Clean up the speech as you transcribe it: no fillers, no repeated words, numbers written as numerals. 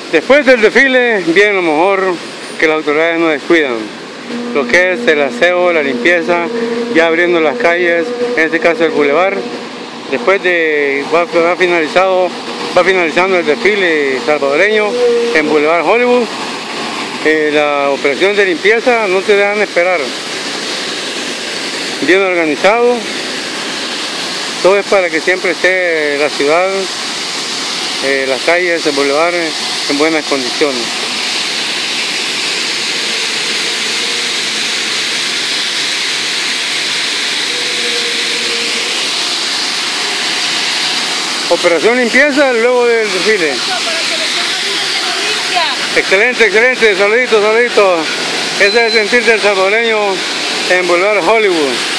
Después del desfile viene lo mejor que las autoridades no descuidan, lo que es el aseo, la limpieza, ya abriendo las calles, en este caso el bulevar. Después de va finalizando el desfile salvadoreño en Boulevard Hollywood. La operación de limpieza no se dejan esperar, bien organizado, todo es para que siempre esté la ciudad, las calles, el bulevar en buenas condiciones. Operación limpieza luego del desfile. Excelente, excelente, saluditos, saluditos. Ese es el sentir del salvadoreño en Boulevard Hollywood.